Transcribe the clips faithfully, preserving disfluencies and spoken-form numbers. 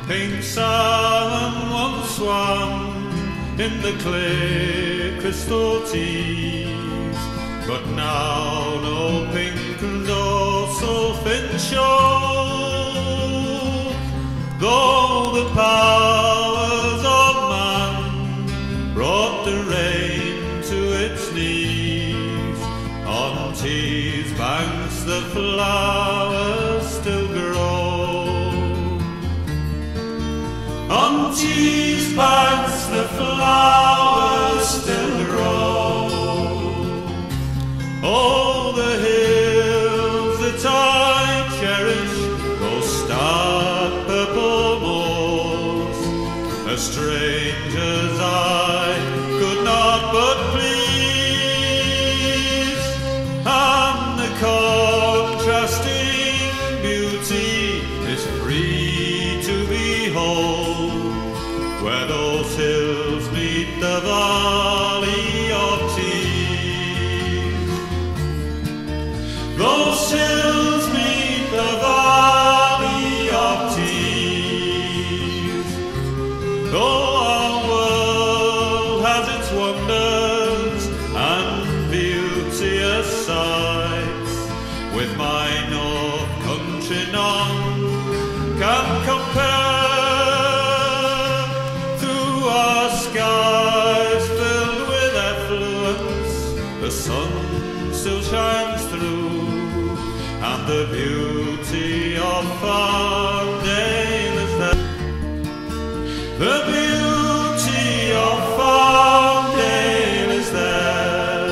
Pink salmon once swam in the clear crystal tees, but now no pink dorsal fin show. Though the powers of man brought the rain to its knees, on Tees banks the flowers still grow. On Tees banks the flowers still grow. Oh, the hills that I cherish, those stark purple moors, as strangers I could not but please, and the contrasting beauty is free to behold, where those hills meet the valley of Tees. Those hills meet the valley of Tees. Though our world has its wonders and beauteous sights, with my north country none can compare. Skies filled with effluence, the sun still shines through, and the beauty of Farmdale is there. The beauty of Farmdale is there.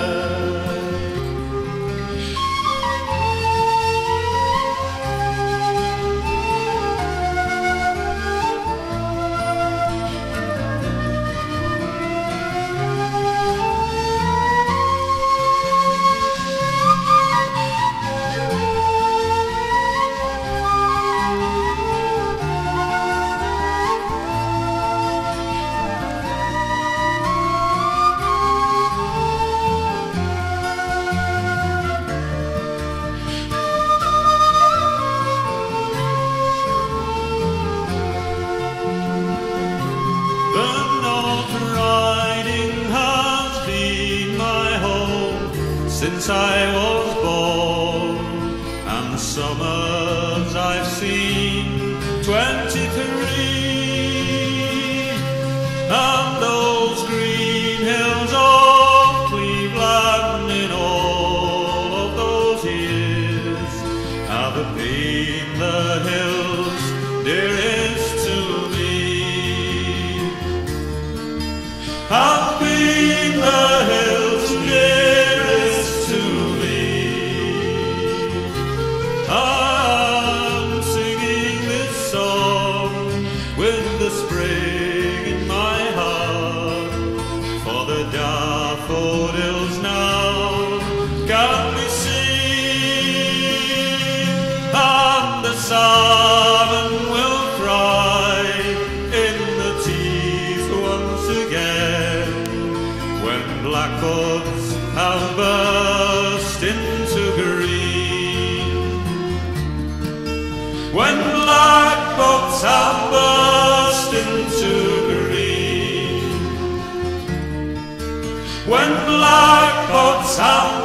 Since I was born, and the summers I've seen twenty-three, and those green hills of Cleveland in all of those years have been the hills dearest to me, have been the hills dearest to me. I'm singing this song with the spring in my heart, for the daffodils now can be seen, and the salmon will cry in the Tees once again, when blackbirds have burst into green. When blackbirds have burst into green. When blackbirds have